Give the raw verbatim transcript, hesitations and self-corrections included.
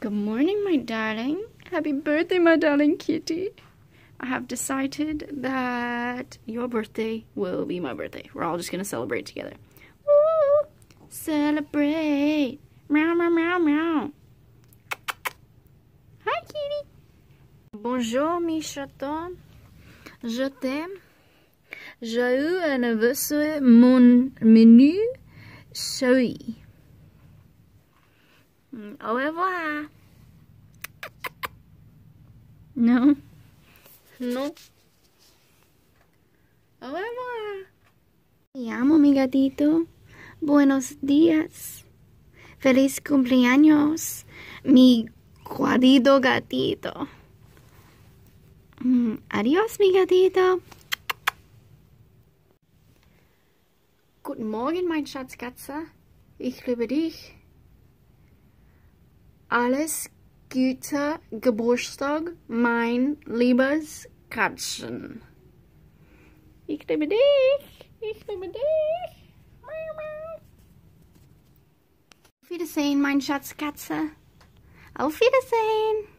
Good morning, my darling. Happy birthday, my darling kitty. I have decided that your birthday will be my birthday. We're all just gonna celebrate together. Woo! Celebrate. Meow, meow, meow, meow. Hi, kitty. Bonjour, mes chatons. Je t'aime. J'ai eu un anniversaire. Mon menu chéri. Au revoir. No. No. Au revoir. Te amo, mi gatito. Buenos días. Feliz cumpleaños, mi querido gatito. Mm, adiós, mi gatito. Guten Morgen, mein Schatzkatze. Ich liebe dich. Alles Gute Geburtstag, mein liebes Katzen. Ich liebe dich. Ich liebe dich. Auf Wiedersehen, mein Schatzkatze. Auf Wiedersehen.